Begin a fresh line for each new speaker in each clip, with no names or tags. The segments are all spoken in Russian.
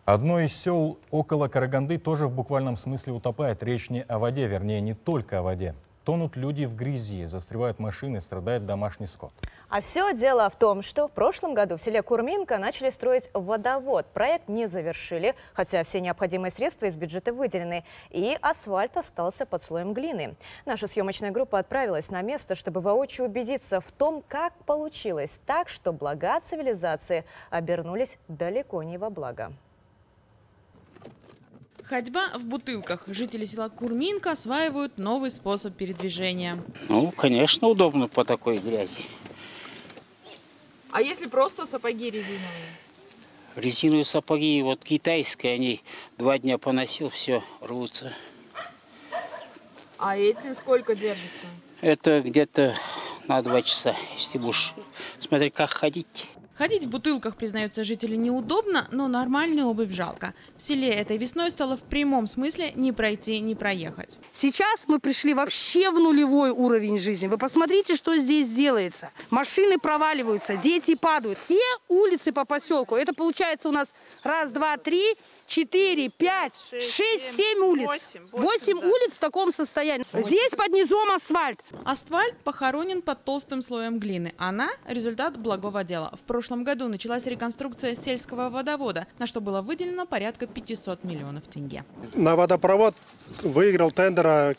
Одно из сел около Караганды тоже в буквальном смысле утопает. Речь не о воде, вернее, не только о воде. Тонут люди в грязи, застревают машины, страдает домашний скот.
А все дело в том, что в прошлом году в селе Курминка начали строить водовод. Проект не завершили, хотя все необходимые средства из бюджета выделены. И асфальт остался под слоем глины. Наша съемочная группа отправилась на место, чтобы воочию убедиться в том, как получилось так, что блага цивилизации обернулись далеко не во благо.
Ходьба в бутылках. Жители села Курминка осваивают новый способ передвижения.
Ну, конечно, удобно по такой грязи.
А если просто сапоги резиновые?
Резиновые сапоги, вот китайские, они 2 дня поносил, все, рвутся.
А эти сколько держатся?
Это где-то на 2 часа, если будешь смотреть, как ходить.
Ходить в бутылках, признаются жители, неудобно, но нормальную обувь жалко. В селе этой весной стало в прямом смысле не пройти, не проехать.
Сейчас мы пришли вообще в нулевой уровень жизни. Вы посмотрите, что здесь делается. Машины проваливаются, дети падают. Все улицы по поселку. Это получается у нас 1, 2, 3, 4, 5, 6, 7 улиц. 8 улиц в таком состоянии. Здесь под низом асфальт.
Асфальт похоронен под толстым слоем глины. Она – результат благого дела. В прошлом году началась реконструкция сельского водовода, на что было выделено порядка 500 миллионов тенге.
На водопровод выиграл тендер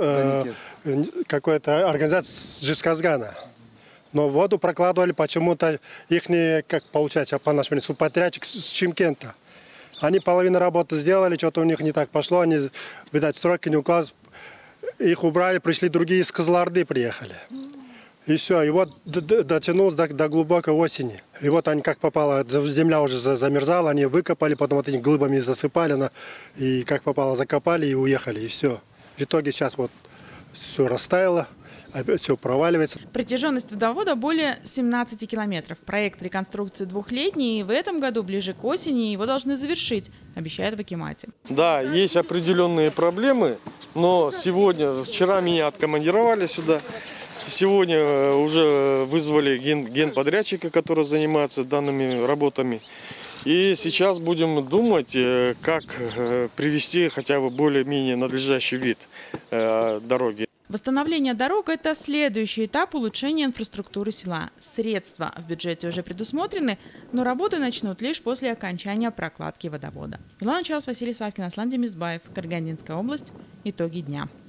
какой-то организация Джисказгана. Но воду прокладывали почему-то их, как получается, по нашему подрядчик с Чимкента. Они половину работы сделали, что-то у них не так пошло, они, видать, сроки не укладывались. Их убрали, пришли другие из Кызылорды приехали. И все, и вот дотянулось до глубокой осени. И вот они как попало, земля уже замерзала, они выкопали, потом вот этими глыбами засыпали, и как попало закопали и уехали, и все. В итоге сейчас вот все растаяло. Опять все проваливается.
Протяженность водовода более 17 километров. Проект реконструкции двухлетний, и в этом году, ближе к осени, его должны завершить, обещают в акимате.
Да, есть определенные проблемы, но вчера меня откомандировали сюда. Сегодня уже вызвали генподрядчика, который занимается данными работами. И сейчас будем думать, как привести хотя бы более-менее надлежащий вид дороги.
Восстановление дорог – это следующий этап улучшения инфраструктуры села. Средства в бюджете уже предусмотрены, но работы начнут лишь после окончания прокладки водовода. Илона Чаус, Василий Савкин, Аслан Демизбаев, Карагандинская область. Итоги дня.